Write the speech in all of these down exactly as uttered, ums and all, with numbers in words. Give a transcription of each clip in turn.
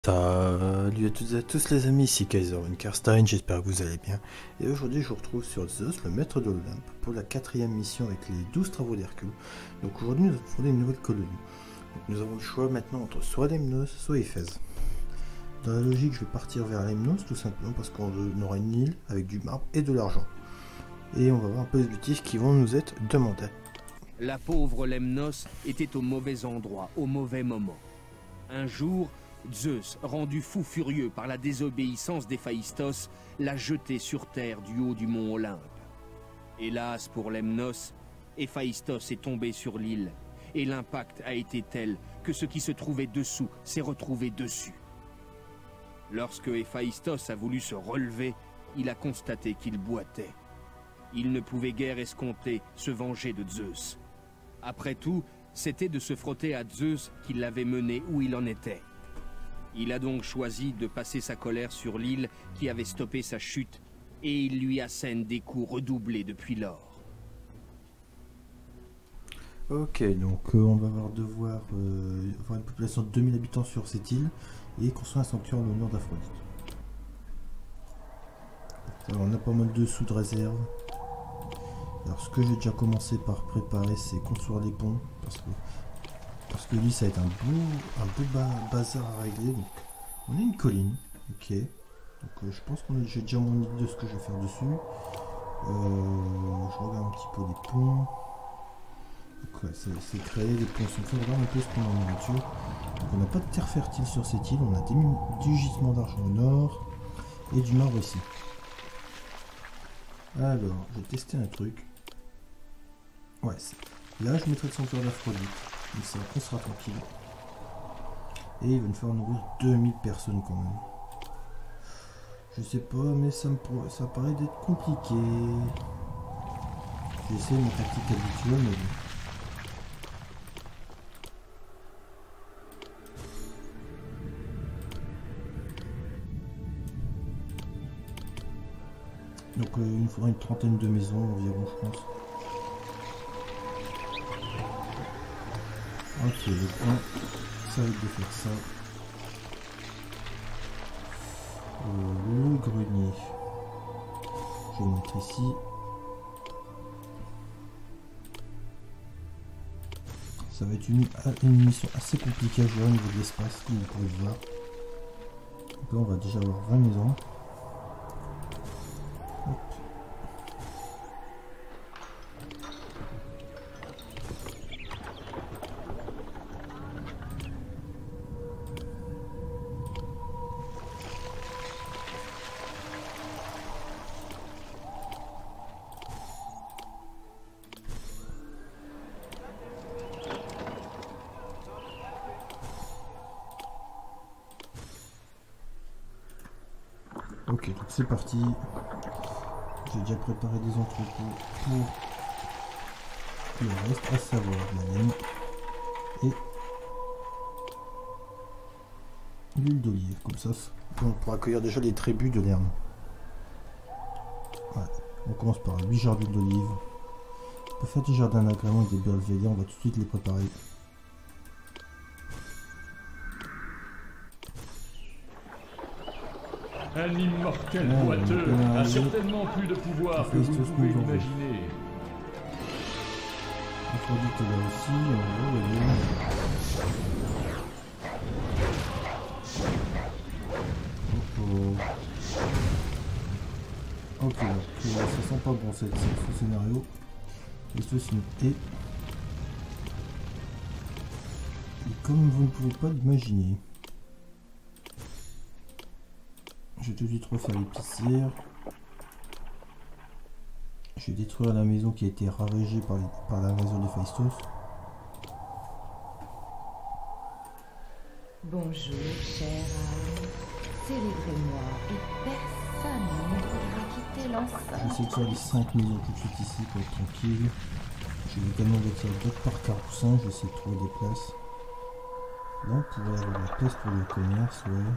Salut à toutes et à tous les amis, ici Kaiser Winkerstein, j'espère que vous allez bien. Et aujourd'hui je vous retrouve sur Zeus, le maître de l'Olympe, pour la quatrième mission avec les douze travaux d'Hercule. Donc aujourd'hui nous avons fondé une nouvelle colonie. Donc nous avons le choix maintenant entre soit Lemnos, soit Éphèse. Dans la logique je vais partir vers Lemnos tout simplement parce qu'on aura une île avec du marbre et de l'argent. Et on va voir un peu les outils qui vont nous être demandés. La pauvre Lemnos était au mauvais endroit, au mauvais moment. Un jour, Zeus, rendu fou furieux par la désobéissance d'Héphaïstos, l'a jeté sur terre du haut du mont Olympe. Hélas pour Lemnos, Héphaïstos est tombé sur l'île, et l'impact a été tel que ce qui se trouvait dessous s'est retrouvé dessus. Lorsque Héphaïstos a voulu se relever, il a constaté qu'il boitait. Il ne pouvait guère escompter se venger de Zeus. Après tout, c'était de se frotter à Zeus qui l'avait mené où il en était. Il a donc choisi de passer sa colère sur l'île qui avait stoppé sa chute, et il lui assène des coups redoublés depuis lors. Ok, donc euh, on va avoir devoir euh, avoir une population de deux mille habitants sur cette île et construire un sanctuaire en l'honneur d'Aphrodite. Alors on a pas mal de sous de réserve. Alors ce que j'ai déjà commencé par préparer, c'est construire les ponts, parce que parce que lui ça va être un beau, un beau ba bazar à régler. Donc on a une colline, ok. Donc euh, je pense qu'on a j'ai déjà mon idée de ce que je vais faire dessus. Euh, je regarde un petit peu les ponts. Donc ouais, c'est créé, les ponts sont faits. Regarde un peu ce qu'on a en nourriture. Donc on n'a pas de terre fertile sur cette île, on a des, du gisement d'argent au nord et du marbre ici. Alors, je vais tester un truc. Ouais, là je mettrai le sanctuaire d'Aphrodite. Comme ça, on sera tranquille. Et il va nous faire nourrir deux mille personnes quand même. Je sais pas, mais ça me ça paraît d'être compliqué. J'ai essayé ma tactique habituelle, mais bon. Donc euh, il nous faudra une trentaine de maisons environ, je pense. Ok, le un, ça va être de faire ça. Euh, le grenier, je vais le mettre ici. Ça va être une, une mission assez compliquée à gérer au niveau de l'espace, comme vous pouvez le voir. Donc là on va déjà avoir vingt maisons. Hop. Ok, donc c'est parti. J'ai déjà préparé des entrepôts pour le reste, à savoir la laine et l'huile d'olive. Comme ça, on pourra accueillir déjà les tribus de l'herbe. Ouais. On commence par huit jardins d'huile d'olive. On peut faire des jardins d'agrément et des belvédères, on va tout de suite les préparer. Un immortel Ah, boiteux a a certainement plus de pouvoir que vous pouvez l'imaginer. Aphrodite est là aussi, on va le oh oh. Ok, donc, ça sent pas bon cette, ce scénario. Et ceci est. Et comme vous ne pouvez pas l'imaginer, je vais tout de suite refaire l'épicière. Je vais détruire la maison qui a été ravagée par, les, par l'invasion d'Héphaïstos. Bonjour, chère âme. Célébrez-moi et personne ne pourra quitter Je vais l'enceinte. essayer de faire les cinq maisons tout de suite ici pour être tranquille. Je vais également bâtir d'autres parcs caroussins. Je vais essayer de trouver des places. Là, on pourrait avoir la place pour le commerce, ouais.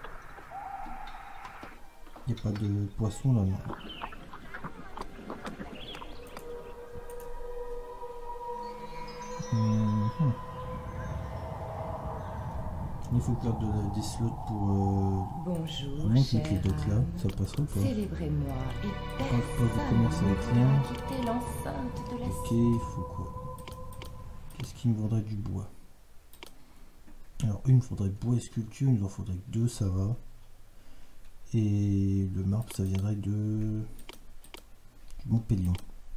Il n'y a pas de poisson là, non. Mmh. Il faut faire de la, des slots pour... Euh, Bonjour, monter cher les docks là, ça passera ou pas? Célébrez-moi et Pas de personne commerce ne avec voudra rien. quitter l'enceinte de la Ok, cité. il faut quoi? Qu'est-ce qu'il me faudrait? Du bois. Alors, une, il faudrait bois et sculpture, il nous en faudrait deux, ça va. Et le marbre, ça viendrait de... du Montpellier.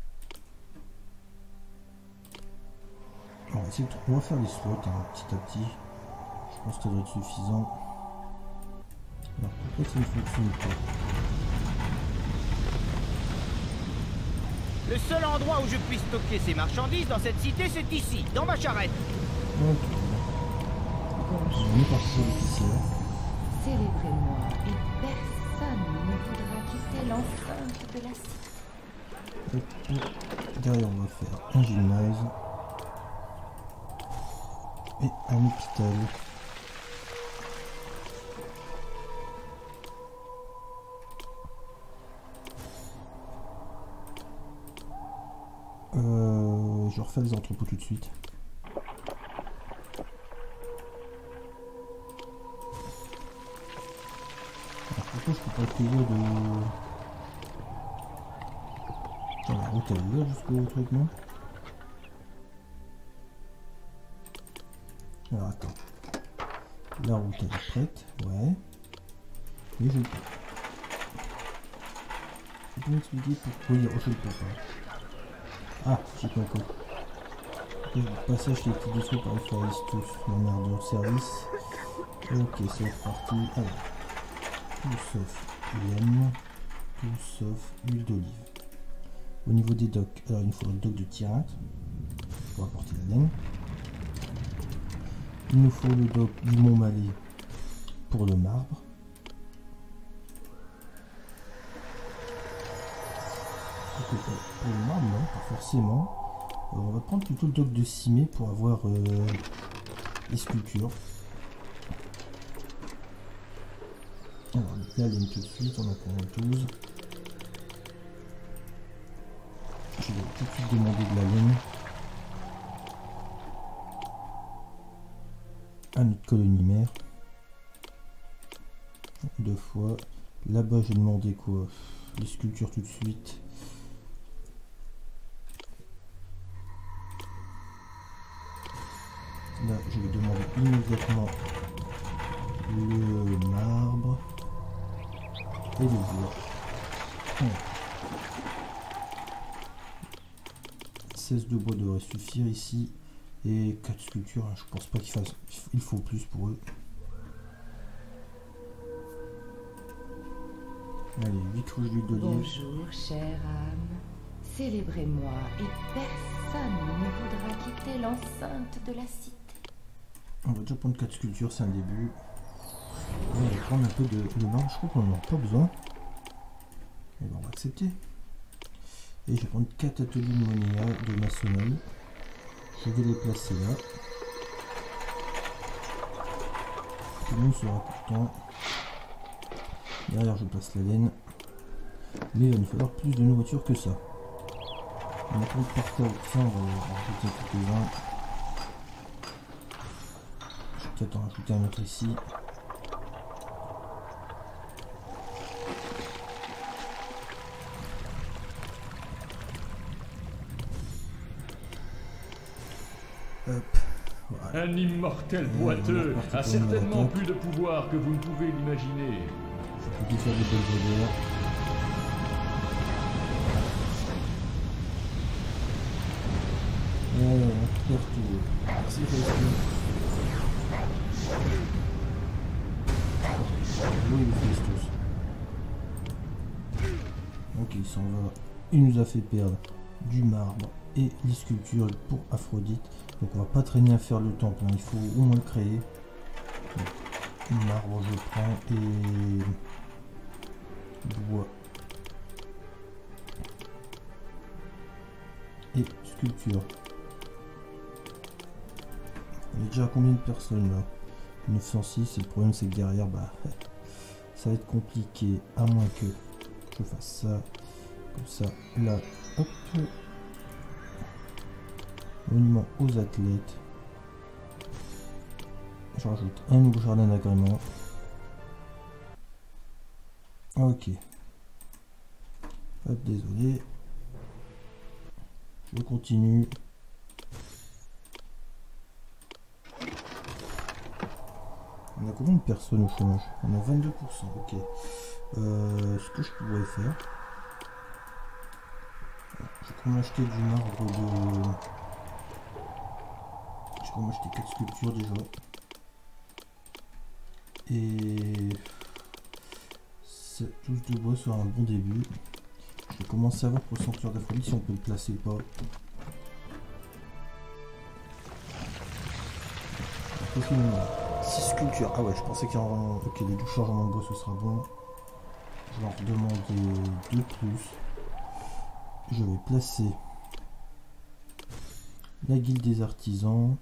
On va essayer de... On va faire les slots hein, petit à petit. Je pense que ça doit être suffisant. Alors pourquoi ça ne fonctionne pas? Le seul endroit où je puisse stocker ces marchandises dans cette cité, c'est ici, dans ma charrette. Ok. Bonjour, On est parti sur l'officiel. célébrez-moi et personne ne voudra quitter l'enceinte de la cité. Hop. Derrière on va faire un gymnase. Et un hôpital. Euh, je refais les entrepôts tout de suite. Alors pourquoi je peux pas payer de... Attends, la route elle est là jusqu'au truc, non? Alors attends. La route elle est prête, ouais. Mais je... Tu peux m'expliquer pourquoi il y a autre chose pour ça? Ah, j'ai compris. Le passage qui est tout détruit par les Phaistos, l'emmerdeur de service. Ok, c'est parti. Alors, tout sauf laine, tout sauf huile d'olive. Au niveau des docks, alors il nous faut le dock de Tyranthe pour apporter la laine. Il nous faut le dock du Mont-Malais pour le marbre. Pour le marbre, non, pas forcément. Alors, on va prendre plutôt le dock de Cimé pour avoir euh, les sculptures. Alors, la laine tout de suite, on en prend douze. Je vais tout de suite demander de la laine à notre colonie mère. Deux fois. Là-bas, j'ai demandé quoi? Les sculptures tout de suite. Là, je vais demander immédiatement le marbre et le bois. Voilà. seize de bois devrait suffire ici. Et quatre sculptures, je pense pas qu'il fasse. Il faut plus pour eux. Allez, huit couches d'huile d'olive. Bonjour, chère âme. Célébrez-moi et personne ne voudra quitter l'enceinte de la cité. On va déjà prendre quatre sculptures, c'est un début. On va prendre un peu de, de marbre, je crois qu'on n'en a pas besoin. Et ben on va accepter. Et je vais prendre quatre ateliers de monéa de maçonnerie. Je vais les placer là. Tout le monde sera content. Derrière je place la laine. Mais il va nous falloir plus de nourriture que ça. On va prendre par terre, ça on va en rajouter quelques-uns. Je vais peut-être en rajouter un autre ici. Hop. Voilà. Un immortel Et boiteux on est reparti a pour une certainement attaque. plus de pouvoir que vous ne pouvez l'imaginer. Je peux faire des belvédères. Ouais, on perd tout. Merci Faistou. Oui, le Faistus. Ok, il s'en va. Il nous a fait perdre du marbre et les sculptures pour Aphrodite. Donc on va pas traîner à faire le temple, hein. Il faut au moins le créer. Donc, marbre je prends et bois et sculpture. On est déjà à combien de personnes là? neuf cent six, et le problème c'est que derrière bah ça va être compliqué à moins que je fasse ça comme ça là. Hop. Monument aux athlètes. Je rajoute un nouveau jardin d'agrément. Ok. Hop, désolé. Je continue. On a combien de personnes au chômage? On a vingt-deux pour cent, ok. Euh, ce que je pourrais faire... Je vais quand même acheter du marbre de... Je vais quand même acheter quatre sculptures déjà. Et... Cette touche de bois sera un bon début. Je vais commencer à voir pour le sanctuaire d'Aphrodite si on peut le placer ou pas. six sculptures. Ah ouais, je pensais qu'il y en aurait... Ok, les deux changements de bois ce sera bon. Je vais en redemander deux plus. Je vais placer la guilde des artisans.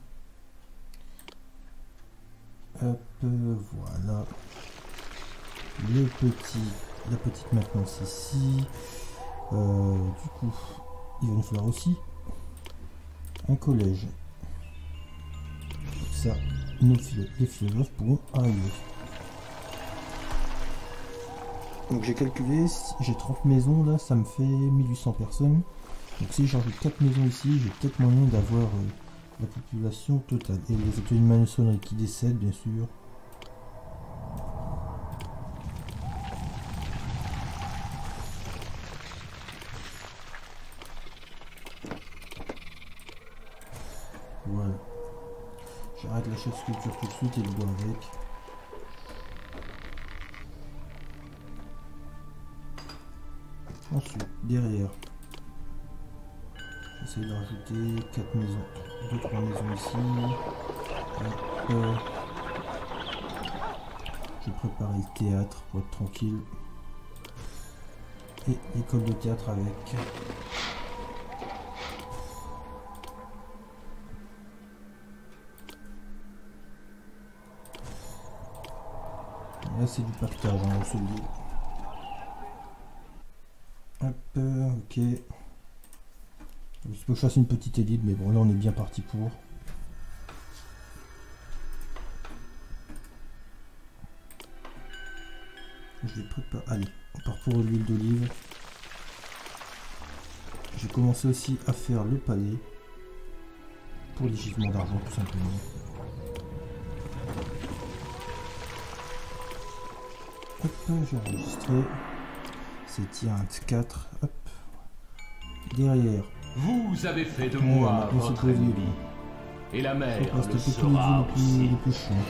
Hop, voilà. Le petit, la petite maintenance ici. Euh, du coup, il va nous falloir aussi un collège. Comme ça, nos philo- les philosophes pourront arriver. Donc j'ai calculé, j'ai trente maisons là, ça me fait mille huit cents personnes. Donc si j'ajoute quatre maisons ici, j'ai peut-être moyen d'avoir euh, la population totale. Et les ateliers de maçonnerie qui décèdent bien sûr. Voilà. J'arrête la chef sculpture tout de suite et le bois avec. Ensuite, derrière, j'essaie de rajouter quatre maisons, deux trois maisons ici. Hop. Je vais préparer le théâtre pour être tranquille. Et l'école de théâtre avec. Là c'est du partage, hein, on se le dit. Hop, ok. Il faut que je fasse une petite élite, mais bon, là on est bien parti pour. Je vais préparer. Allez, on part pour l'huile d'olive. J'ai commencé aussi à faire le palais pour les gisements d'argent, tout simplement. Hop, j'ai enregistré. C'est tiens quatre. Hop. Derrière. Vous avez fait de Ouais, moi maintenant, votre c'est ennemi. posé, Et la Je mer vais le taper tous les sera villes les plus, aussi. les plus chiants.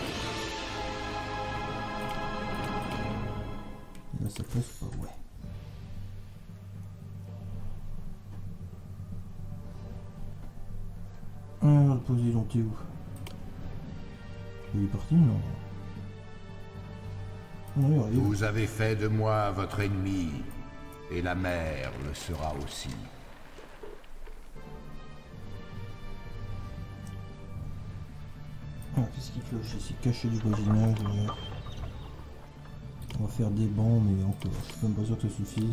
Et là ça passe pas, ouais. Alors le Poséidon, t'es où? Il est parti, non? Non, il arrive. Vous avez fait de moi votre ennemi, et la mer le sera aussi. Ah, qu'est-ce qui cloche ici? Caché du voisinage. Ouais. On va faire des bancs, mais encore, je suis même pas sûr que ça suffise.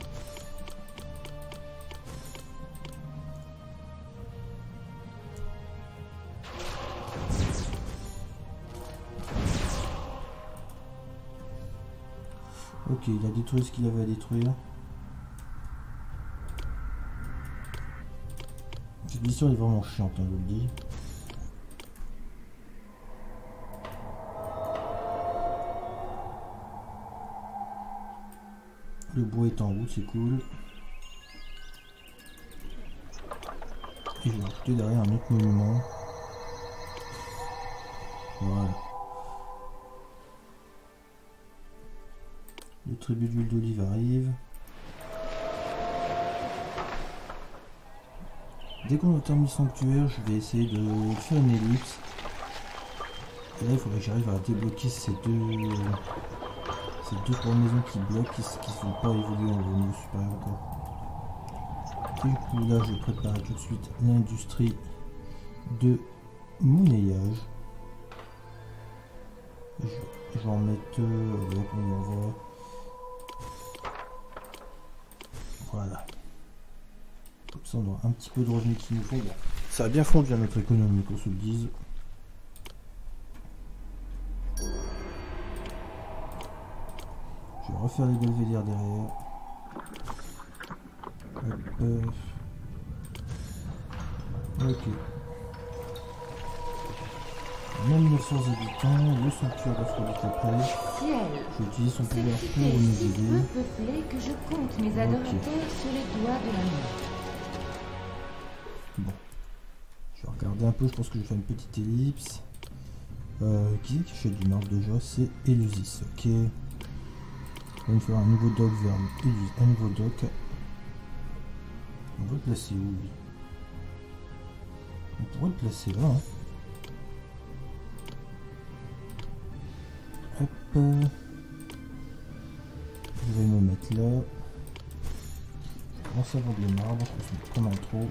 Ok, il a détruit ce qu'il avait à détruire. Cette mission est vraiment chiante, hein, je vous le dis. Le bois est en route, c'est cool. Et je vais rajouter derrière un autre monument. Voilà. Le tribut d'huile d'olive arrive. Dès qu'on a terminé le sanctuaire, je vais essayer de faire une ellipse. Et là, il faudrait que j'arrive à débloquer ces deux... Ces deux trois maisons qui bloquent, qui ne sont pas évoluées en niveau supérieur encore. Et du coup là je prépare tout de suite l'industrie de monnayage. Je, je vais en mettre... Euh, allez, on y envoie. Voilà. Comme ça on aura un petit peu de revenus qui nous font. Bon, ça a bien fondu à notre économie qu'on se le dise. Je vais refaire les belvédères derrière. Hop, euh. Ok. mille neuf cents habitants, le sanctuaire d'Aphrodite après. Ciel, J'utilise son cette pouvoir cité pour est nous si aider. peu peuplée que je compte mes adorateurs sur les doigts de la main. Bon. Je vais regarder un peu, je pense que je vais faire une petite ellipse. Euh, qui c'est qui achète du marbre déjà? C'est Elusis, ok. On va faire un nouveau dock vers Elusis, un nouveau dock. On va le placer où lui? On pourrait le placer là. Hein. Hop. Je vais me mettre là. Je commence à vendre les marbres, je pense qu'on en trop.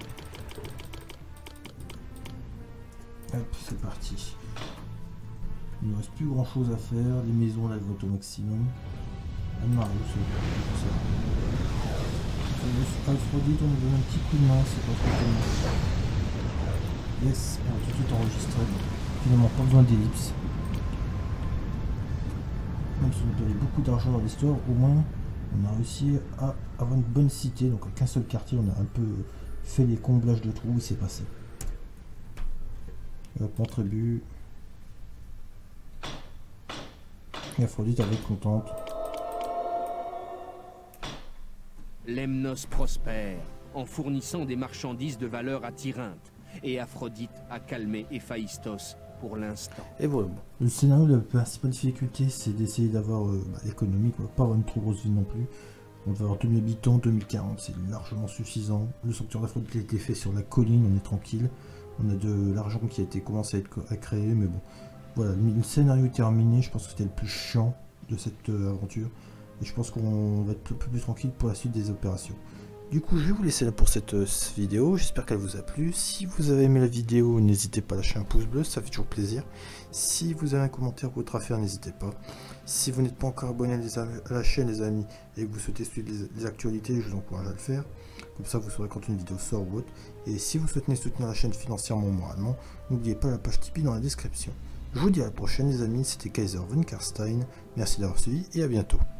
Hop, c'est parti. Il ne reste plus grand chose à faire. Les maisons là vont au maximum. Anne-Marie, c'est ça. Aphrodite, on nous donne un petit coup de main, c'est pas trop cool. Yes, on va tout de suite enregistrer. Finalement, pas besoin d'ellipse. Même si on a donné beaucoup d'argent dans l'histoire, au moins on a réussi à avoir une bonne cité. Donc avec un seul quartier, on a un peu fait les comblages de trous où c'est passé. Hop, mon tribu. Et Aphrodite elle est contente. Lemnos prospère en fournissant des marchandises de valeur à Tyrinthe, et Aphrodite a calmé Héphaïstos pour l'instant. Et voilà. Le scénario, la principale difficulté, c'est d'essayer d'avoir euh, bah, l'économie, quoi. Pas avoir une trop grosse ville non plus. On va avoir deux mille habitants, deux mille quarante, c'est largement suffisant. Le sanctuaire d'Aphrodite a été fait sur la colline, on est tranquille. On a de l'argent qui a été commencé à être à créer, mais bon. Voilà, le scénario est terminé, je pense que c'était le plus chiant de cette euh, aventure. Et je pense qu'on va être un peu plus tranquille pour la suite des opérations. Du coup, je vais vous laisser là pour cette euh, vidéo. J'espère qu'elle vous a plu. Si vous avez aimé la vidéo, n'hésitez pas à lâcher un pouce bleu, ça fait toujours plaisir. Si vous avez un commentaire ou autre à faire, n'hésitez pas. Si vous n'êtes pas encore abonné à la chaîne, les amis, et que vous souhaitez suivre les, les actualités, je vous encourage à le faire. Comme ça, vous saurez quand une vidéo sort ou autre. Et si vous souhaitez soutenir la chaîne financièrement ou moralement, n'oubliez pas la page Tipeee dans la description. Je vous dis à la prochaine, les amis. C'était Kaiser von Karstein. Merci d'avoir suivi et à bientôt.